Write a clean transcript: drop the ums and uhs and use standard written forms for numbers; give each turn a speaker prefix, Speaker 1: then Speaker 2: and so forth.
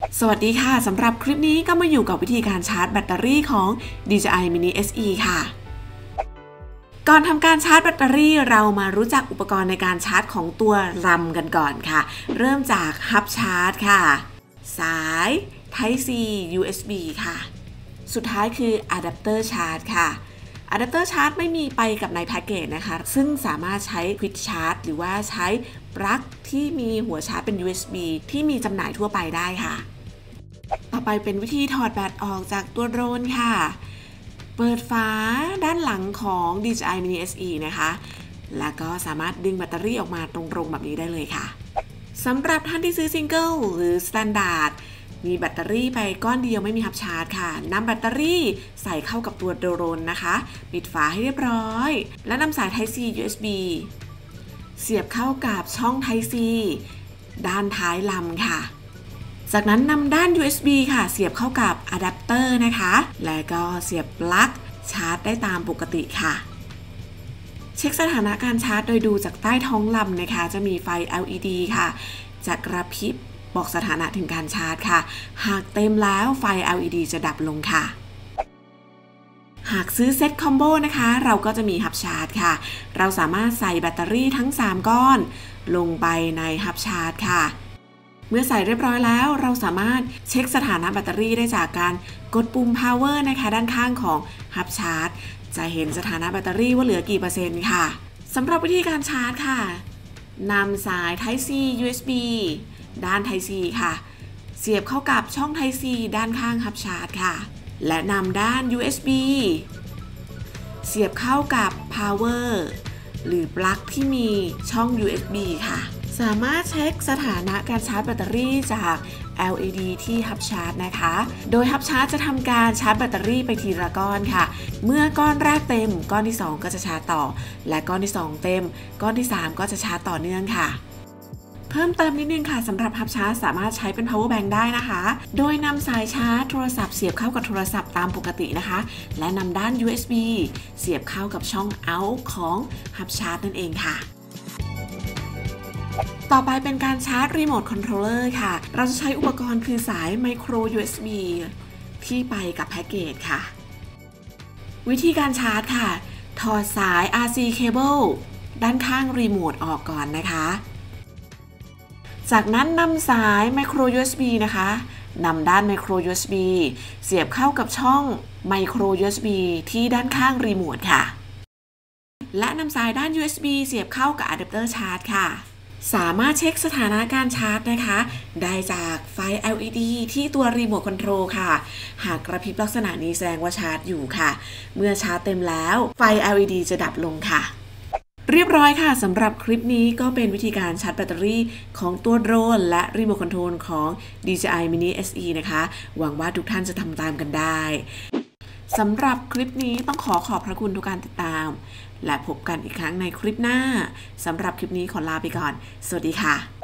Speaker 1: สวัสดีค่ะสำหรับคลิปนี้ก็มาอยู่กับวิธีการชาร์จแบตเตอรี่ของ DJI Mini SE ค่ะก่อนทำการชาร์จแบตเตอรี่เรามารู้จักอุปกรณ์ในการชาร์จของตัวรัมกันก่อนค่ะเริ่มจากฮับชาร์จค่ะสาย Type C USB ค่ะสุดท้ายคืออะแดปเตอร์ชาร์จค่ะอะแดปเตอร์ชาร์จไม่มีไปกับในแพ็กเกจนะคะซึ่งสามารถใช้ควิกชาร์จหรือว่าใช้ปลั๊กที่มีหัวชาร์จเป็น USB ที่มีจำหน่ายทั่วไปได้ค่ะต่อไปเป็นวิธีถอดแบตออกจากตัวโดรนค่ะเปิดฝาด้านหลังของ DJI Mini SE นะคะแล้วก็สามารถดึงแบตเตอรี่ออกมาตรงๆแบบนี้ได้เลยค่ะสำหรับท่านที่ซื้อซิงเกิลหรือสแตนดาร์ดมีแบตเตอรี่ไปก้อนเดียวไม่มีฮับชาร์จค่ะนำแบตเตอรี่ใส่เข้ากับตัวโดรนนะคะปิดฝาให้เรียบร้อยและนำสาย Type C USB เสียบเข้ากับช่อง Type C ด้านท้ายลำค่ะจากนั้นนำด้าน USB ค่ะเสียบเข้ากับอะแดปเตอร์นะคะและก็เสียบปลั๊กชาร์จได้ตามปกติค่ะเช็คสถานะการชาร์จโดยดูจากใต้ท้องลำนะคะจะมีไฟ LED ค่ะจะกระพริบบอกสถานะถึงการชาร์จค่ะหากเต็มแล้วไฟ LED จะดับลงค่ะหากซื้อเซ็ตคอมโบนะคะเราก็จะมีฮับชาร์จค่ะเราสามารถใส่แบตเตอรี่ทั้ง3ก้อนลงไปในฮับชาร์จค่ะเมื่อใส่เรียบร้อยแล้วเราสามารถเช็คสถานะแบตเตอรี่ได้จากการกดปุ่ม power นะคะด้านข้างของฮับชาร์จจะเห็นสถานะแบตเตอรี่ว่าเหลือกี่เปอร์เซ็นต์ค่ะสำหรับวิธีการชาร์จค่ะนำสาย Type C USB ด้าน Type C ค่ะเสียบเข้ากับช่อง Type C ด้านข้างฮับชาร์จค่ะและนำด้าน USB เสียบเข้ากับ power หรือปลั๊กที่มีช่อง USB ค่ะสามารถเช็คสถานะการชาร์จแบตเตอรี่จาก LED ที่ฮับชาร์จนะคะโดยฮับชาร์จจะทำการชาร์จแบตเตอรี่ไปทีละก้อนค่ะเมื่อก้อนแรกเต็มก้อนที่2ก็จะชาร์จต่อและก้อนที่2เต็มก้อนที่3ก็จะชาร์จต่อเนื่องค่ะเพิ่มเติมนิดนึงค่ะสำหรับฮับชาร์จสามารถใช้เป็น power bank ได้นะคะโดยนำสายชาร์จโทรศัพท์เสียบเข้ากับโทรศัพท์ตามปกตินะคะและนำด้าน USB เสียบเข้ากับช่อง out ของฮับชาร์จนั่นเองค่ะต่อไปเป็นการชาร์จรีโมทคอนโทรลเลอร์ค่ะเราจะใช้อุปกรณ์คือสาย Micro USB ที่ไปกับแพ็กเกจค่ะวิธีการชาร์จค่ะถอดสาย RC cable ด้านข้างรีโมทออกก่อนนะคะจากนั้นนำสาย Micro USB นะคะนำด้าน Micro USB เสียบเข้ากับช่อง Micro USB ที่ด้านข้างรีโมทค่ะและนำสายด้าน USB เสียบเข้ากับอะแดปเตอร์ชาร์จค่ะสามารถเช็คสถานะการชาร์จนะคะได้จากไฟ LED ที่ตัวรีโมทคอนโทรลค่ะหากกระพริบลักษณะนี้แสดงว่าชาร์จอยู่ค่ะเมื่อชาร์จเต็มแล้วไฟ LED จะดับลงค่ะเรียบร้อยค่ะสำหรับคลิปนี้ก็เป็นวิธีการชาร์จแบตเตอรี่ของตัวโดรนและรีโมทคอนโทรลของ DJI Mini SE นะคะหวังว่าทุกท่านจะทำตามกันได้สำหรับคลิปนี้ต้องขอบพระคุณทุกการติดตามและพบกันอีกครั้งในคลิปหน้าสำหรับคลิปนี้ขอลาไปก่อนสวัสดีค่ะ